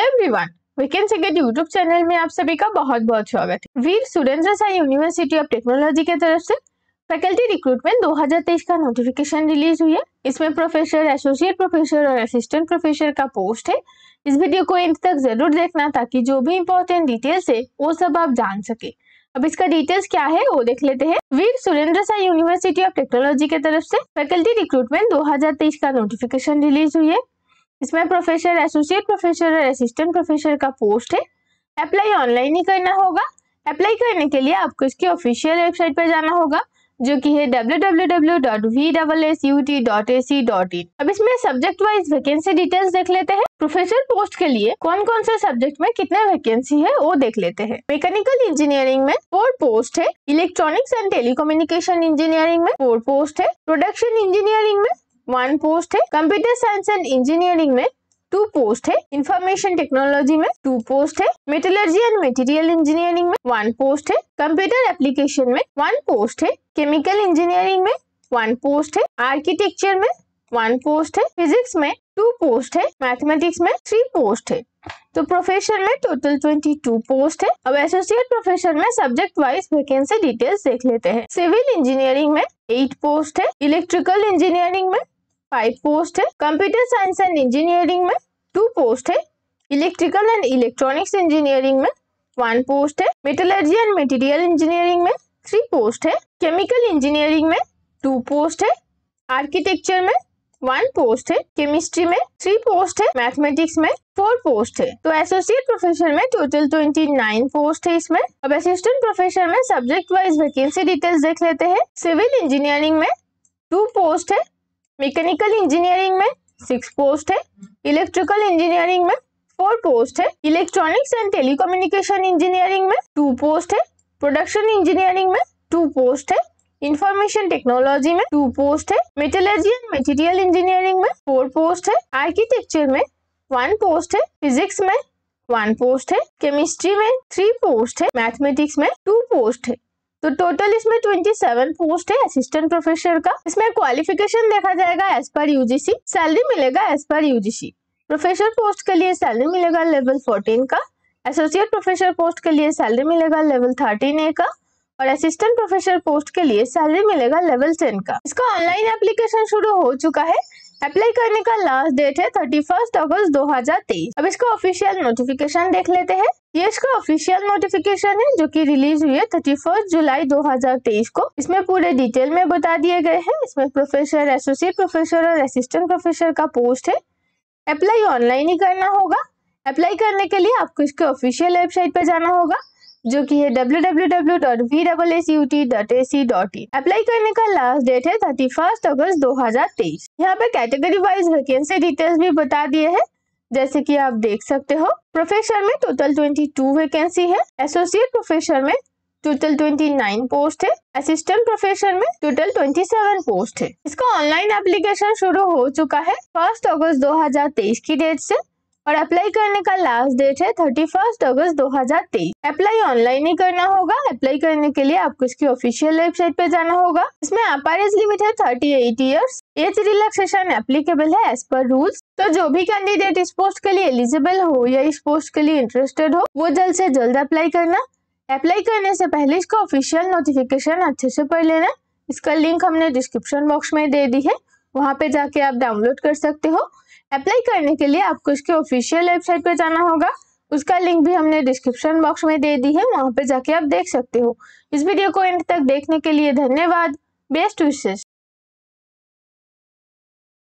Hello everyone, vacancy gate YouTube channel में आप सभी का बहुत बहुत स्वागत है। Veer Surendra Sai university of technology की तरफ से फैकल्टी रिक्रूटमेंट 2023 का नोटिफिकेशन रिलीज हुई है। इसमें प्रोफेसर, एसोसिएट प्रोफेसर और असिस्टेंट प्रोफेसर का पोस्ट है। इस वीडियो को एंड तक जरूर देखना ताकि जो भी इंपॉर्टेंट डिटेल्स है वो सब आप जान सके। अब इसका डिटेल्स क्या है वो देख लेते हैं। Veer Surendra Sai university of technology की तरफ से फैकल्टी रिक्रूटमेंट 2023 का नोटिफिकेशन रिलीज हुई है। इसमें प्रोफेसर, एसोसिएट प्रोफेसर और असिस्टेंट प्रोफेसर का पोस्ट है। अप्लाई ऑनलाइन ही करना होगा। अप्लाई करने के लिए आपको इसकी ऑफिशियल वेबसाइट पर जाना होगा जो कि है www.vsut.ac.in। अब इसमें सब्जेक्ट वाइज वैकेंसी डिटेल्स देख लेते हैं। प्रोफेसर पोस्ट के लिए कौन कौन से सब्जेक्ट में कितने वैकेंसी है वो देख लेते हैं। मैकेनिकल इंजीनियरिंग में 4 पोस्ट है। इलेक्ट्रॉनिक्स एंड टेलीकम्युनिकेशन इंजीनियरिंग में 4 पोस्ट है। प्रोडक्शन इंजीनियरिंग में 1 पोस्ट है। कंप्यूटर साइंस एंड इंजीनियरिंग में 2 पोस्ट है। इंफॉर्मेशन टेक्नोलॉजी में 2 पोस्ट है। मेटलर्जी एंड मटेरियल इंजीनियरिंग में 1 पोस्ट है। कंप्यूटर एप्लीकेशन में 1 पोस्ट है। केमिकल इंजीनियरिंग में 1 पोस्ट है। आर्किटेक्चर में 1 पोस्ट है। फिजिक्स में 2 पोस्ट है। मैथमेटिक्स में 3 पोस्ट है। तो प्रोफेसर में टोटल 22 पोस्ट है। अब एसोसिएट प्रोफेसर में सब्जेक्ट वाइज वैकेंसी डिटेल्स देख लेते हैं। सिविल इंजीनियरिंग में 8 पोस्ट है। इलेक्ट्रिकल इंजीनियरिंग में 5 पोस्ट है। कंप्यूटर साइंस एंड इंजीनियरिंग में 2 पोस्ट है। इलेक्ट्रिकल एंड इलेक्ट्रॉनिक्स इंजीनियरिंग में 1 पोस्ट है। मेटलर्जी एंड मटेरियल इंजीनियरिंग में 3 पोस्ट है। केमिकल इंजीनियरिंग में 2 पोस्ट है। आर्किटेक्चर में 1 पोस्ट है। केमिस्ट्री में 3 पोस्ट है। मैथमेटिक्स में 4 पोस्ट है। तो एसोसिएट प्रोफेसर में टोटल 29 पोस्ट है इसमें। अब असिस्टेंट प्रोफेसर में सब्जेक्ट वाइज वैकेंसी डिटेल्स देख लेते हैं। सिविल इंजीनियरिंग में 2 पोस्ट है। मैकेनिकल इंजीनियरिंग में 6 पोस्ट है। इलेक्ट्रिकल इंजीनियरिंग में 4 पोस्ट है। इलेक्ट्रॉनिक्स एंड टेलीकम्युनिकेशन इंजीनियरिंग में 2 पोस्ट है। प्रोडक्शन इंजीनियरिंग में 2 पोस्ट है। इंफॉर्मेशन टेक्नोलॉजी में 2 पोस्ट है। मेटलर्जी एंड मटेरियल इंजीनियरिंग में 4 पोस्ट है। आर्किटेक्चर में 1 पोस्ट है। फिजिक्स में 1 पोस्ट है। केमिस्ट्री में 3 पोस्ट है। मैथमेटिक्स में 2 पोस्ट है। तो टोटल इसमें 27 पोस्ट है असिस्टेंट प्रोफेसर का। इसमें क्वालिफिकेशन देखा जाएगा एज पर यूजीसी। सैलरी मिलेगा as per UGC. Professor post के लिए सैलरी मिलेगा लेवल 14 का। एसोसिएट प्रोफेसर पोस्ट के लिए सैलरी मिलेगा लेवल 13A का और असिस्टेंट प्रोफेसर पोस्ट के लिए सैलरी मिलेगा लेवल 10 का। इसका ऑनलाइन एप्लीकेशन शुरू हो चुका है। अप्लाई करने का लास्ट डेट है 31 अगस्त 2023। अब इसका ऑफिशियल नोटिफिकेशन देख लेते हैं। ये इसका ऑफिशियल नोटिफिकेशन है जो कि रिलीज हुई है 31 जुलाई 2023 को। इसमें पूरे डिटेल में बता दिए गए हैं। इसमें प्रोफेसर, एसोसिएट प्रोफेसर और असिस्टेंट प्रोफेसर का पोस्ट है। अप्लाई ऑनलाइन ही करना होगा। अप्लाई करने के लिए आपको इसके ऑफिशियल वेबसाइट पर जाना होगा जो कि है www.vsut.ac.in। अप्लाई करने का लास्ट डेट है 31 अगस्त 2023। यहाँ पे कैटेगरी वाइज वैकेंसी डिटेल्स भी बता दिए हैं जैसे कि आप देख सकते हो। प्रोफेसर में टोटल 22 वैकेंसी है। एसोसिएट प्रोफेसर में टोटल 29 पोस्ट है। असिस्टेंट प्रोफेसर में टोटल 27 पोस्ट है। इसका ऑनलाइन एप्लीकेशन शुरू हो चुका है 1 अगस्त 2023 की डेट से और अप्लाई करने का लास्ट डेट है 31 अगस्त 2023। अप्लाई ऑनलाइन ही करना होगा। अप्लाई करने के लिए आपको इसकी ऑफिशियल वेबसाइट पे जाना होगा। इसमें अपर एज लिमिट है 38 इयर्स। एज रिलैक्सेशन एप्लीकेबल है एज पर रूल्स। तो जो भी कैंडिडेट इस पोस्ट के लिए एलिजिबल हो या इस पोस्ट के लिए इंटरेस्टेड हो वो जल्द से जल्द अप्लाई करना। अप्लाई करने से पहले इसका ऑफिशियल नोटिफिकेशन अच्छे से पढ़ लेना। इसका लिंक हमने डिस्क्रिप्शन बॉक्स में दे दी है, वहाँ पे जाके आप डाउनलोड कर सकते हो। अप्लाई करने के लिए आपको इसके ऑफिशियल वेबसाइट पे जाना होगा। उसका लिंक भी हमने डिस्क्रिप्शन बॉक्स में दे दी है, वहाँ पे जाके आप देख सकते हो। इस वीडियो को एंड तक देखने के लिए धन्यवाद। बेस्ट विशेष।